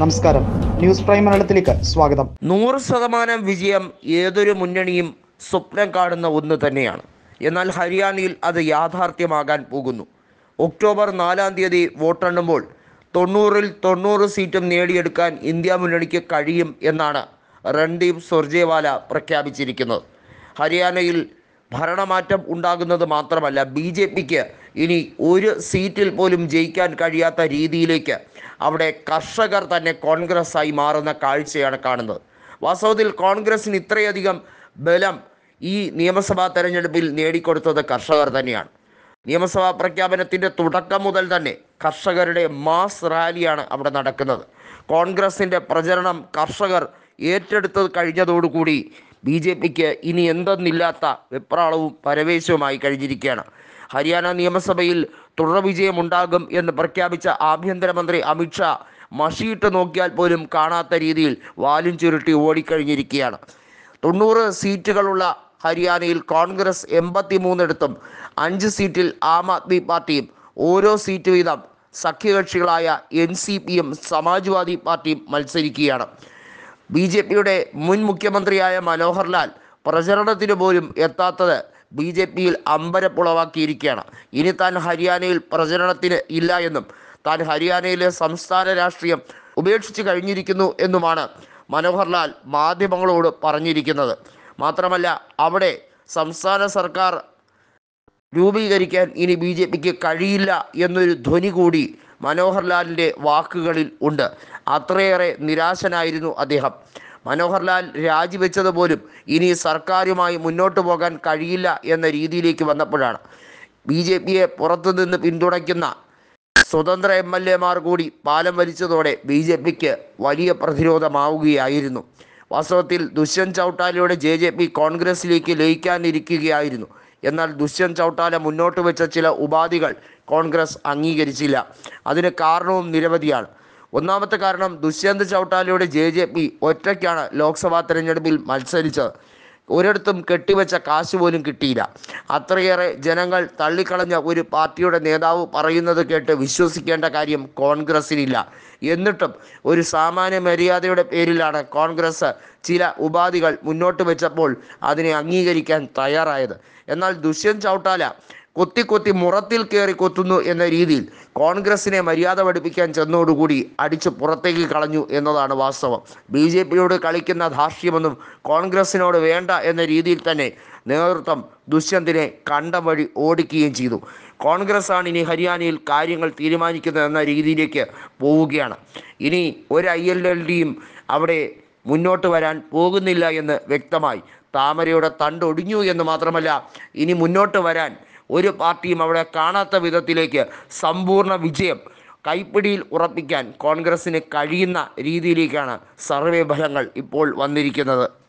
നമസ്കാരം, news prime മലയാളത്തിലേക്ക് സ്വാഗതം. 100% വിജയം ഏതൊരു മുന്നണിയും സ്വപ്നം കാണുന്ന ഒന്ന് തന്നെയാണ്. എന്നാൽ ഹരിയാനയിൽ അത് യാഥാർത്ഥ്യമാകാൻ പോകുന്നു. ഒക്ടോബർ 4-ാം തീയതി വോട്ടെണ്ണുമ്പോൾ 90-ൽ 90 സീറ്റും നേടിയെടുക്കാൻ ഇന്ത്യ മുന്നണിക്ക് കഴിയും എന്നാണ് രൺദീപ് സുർജേവാല പ്രഖ്യാപിച്ചിരിക്കുന്നത്. ഹരിയാനയിൽ ഭരണമാറ്റം ഉണ്ടാകുന്നത് മാത്രമല്ല, BJPക്ക് ഇനി ഒരു സീറ്റിൽ പോലും ജയിക്കാൻ കഴിയാത്ത രീതിയിലേക്ക് അവിടെ കർഷകർ തന്നെ കോൺഗ്രസ്സായി മാറുന്ന കാഴ്ചയാണ് കാണുന്നത്. വാസ്തവത്തിൽ കോൺഗ്രസിന് ഇത്രയധികം ബലം ഈ നിയമസഭാ തെരഞ്ഞെടുപ്പിൽ നേടിക്കൊടുത്തത് കർഷകർ തന്നെയാണ്. നിയമസഭാ പ്രഖ്യാപനത്തിൻ്റെ തുടക്കം മുതൽ തന്നെ കർഷകരുടെ മാസ് റാലിയാണ് അവിടെ നടക്കുന്നത്. കോൺഗ്രസിൻ്റെ പ്രചരണം കർഷകർ ഏറ്റെടുത്ത് കഴിഞ്ഞതോടുകൂടി BJPക്ക് ഇനി എന്തെന്നില്ലാത്ത വെപ്രാളവും പരവേശവുമായി കഴിഞ്ഞിരിക്കുകയാണ്. ഹരിയാന നിയമസഭയിൽ തുടർ വിജയമുണ്ടാകും എന്ന് പ്രഖ്യാപിച്ച ആഭ്യന്തരമന്ത്രി അമിത്ഷാ മഷിയിട്ട് നോക്കിയാൽ പോലും കാണാത്ത രീതിയിൽ വാലും ചുരുട്ടി ഓടിക്കഴിഞ്ഞിരിക്കുകയാണ്. 90 സീറ്റുകളുള്ള ഹരിയാനയിൽ കോൺഗ്രസ് 83 എടുത്തും 5 സീറ്റിൽ ആം ആദ്മി പാർട്ടിയും ഓരോ സീറ്റ് വീതം സഖ്യകക്ഷികളായ NCPയും സമാജ്വാദി പാർട്ടിയും മത്സരിക്കുകയാണ്. BJPയുടെ മുൻ മുഖ്യമന്ത്രിയായ മനോഹർ ലാൽ പ്രചരണത്തിന് പോലും എത്താത്തത് BJPയിൽ അമ്പരപ്പുളവാക്കിയിരിക്കുകയാണ്. ഇനി താൻ ഹരിയാനയിൽ പ്രചരണത്തിന് ഇല്ല എന്നും താൻ ഹരിയാനയിലെ സംസ്ഥാന രാഷ്ട്രീയം ഉപേക്ഷിച്ച് കഴിഞ്ഞിരിക്കുന്നു എന്നുമാണ് മനോഹർ ലാൽ മാധ്യമങ്ങളോട് പറഞ്ഞിരിക്കുന്നത്. മാത്രമല്ല, അവിടെ സംസ്ഥാന സർക്കാർ രൂപീകരിക്കാൻ ഇനി BJPക്ക് കഴിയില്ല എന്നൊരു ധ്വനി കൂടി മനോഹർ ലാലിൻ്റെ വാക്കുകളിൽ ഉണ്ട്. അത്രയേറെ നിരാശനായിരുന്നു അദ്ദേഹം. മനോഹർ ലാൽ രാജിവെച്ചതുപോലും ഇനി സർക്കാരുമായി മുന്നോട്ട് പോകാൻ കഴിയില്ല എന്ന രീതിയിലേക്ക് വന്നപ്പോഴാണ് BJPയെ പുറത്തുനിന്ന് പിന്തുണയ്ക്കുന്ന സ്വതന്ത്ര MLAമാർ കൂടി പാലം വലിച്ചതോടെ BJPക്ക് വലിയ പ്രതിരോധമാവുകയായിരുന്നു. വാസ്തവത്തിൽ ദുഷ്യന്ത് ചൗട്ടാലയുടെ JJP കോൺഗ്രസിലേക്ക് ലയിക്കാനിരിക്കുകയായിരുന്നു. എന്നാൽ ദുഷ്യന്ത് ചൗട്ടാല മുന്നോട്ട് വെച്ച ചില ഉപാധികൾ കോൺഗ്രസ് അംഗീകരിച്ചില്ല. അതിന് കാരണവും നിരവധിയാണ്. ഒന്നാമത്തെ കാരണം, ദുഷ്യന്ത് ചൗട്ടാലയുടെ JJP ഒറ്റയ്ക്കാണ് ലോക്സഭാ തെരഞ്ഞെടുപ്പിൽ മത്സരിച്ചത്. ഒരിടത്തും കെട്ടിവെച്ച കാശ് പോലും കിട്ടിയില്ല. അത്രയേറെ ജനങ്ങൾ തള്ളിക്കളഞ്ഞ ഒരു പാർട്ടിയുടെ നേതാവ് പറയുന്നത് കേട്ട് വിശ്വസിക്കേണ്ട കാര്യം കോൺഗ്രസിനില്ല. എന്നിട്ടും ഒരു സാമാന്യ മര്യാദയുടെ പേരിലാണ് കോൺഗ്രസ് ചില ഉപാധികൾ മുന്നോട്ട് വെച്ചപ്പോൾ അതിനെ അംഗീകരിക്കാൻ തയ്യാറായത്. എന്നാൽ ദുഷ്യന്ത് ചൗട്ടാല കൊത്തി മുറത്തിൽ കയറി കൊത്തുന്നു എന്ന രീതിയിൽ കോൺഗ്രസിനെ മര്യാദ പഠിപ്പിക്കാൻ ചെന്നോടുകൂടി അടിച്ച് പുറത്തേക്ക് കളഞ്ഞു എന്നതാണ് വാസ്തവം. BJPയോട് കളിക്കുന്ന ധാർഷ്ട്യമൊന്നും കോൺഗ്രസിനോട് വേണ്ട എന്ന രീതിയിൽ തന്നെ നേതൃത്വം ദുഷ്യന്തിനെ കണ്ടം വഴി ഓടിക്കുകയും ചെയ്തു. കോൺഗ്രസ്സാണ് ഇനി ഹരിയാനയിൽ കാര്യങ്ങൾ തീരുമാനിക്കുന്നത് എന്ന രീതിയിലേക്ക് പോവുകയാണ്. ഇനി ഒരു ILLDയും അവിടെ മുന്നോട്ട് വരാൻ പോകുന്നില്ല എന്ന് വ്യക്തമായി. താമരയുടെ തണ്ടൊടിഞ്ഞു എന്ന് മാത്രമല്ല, ഇനി മുന്നോട്ട് വരാൻ ഒരു പാർട്ടിയും അവിടെ കാണാത്ത വിധത്തിലേക്ക് സമ്പൂർണ്ണ വിജയം കൈപ്പിടിയിൽ ഉറപ്പിക്കാൻ കോൺഗ്രസ്സിന് കഴിയുന്ന രീതിയിലേക്കാണ് സർവേ ഫലങ്ങൾ ഇപ്പോൾ വന്നിരിക്കുന്നത്.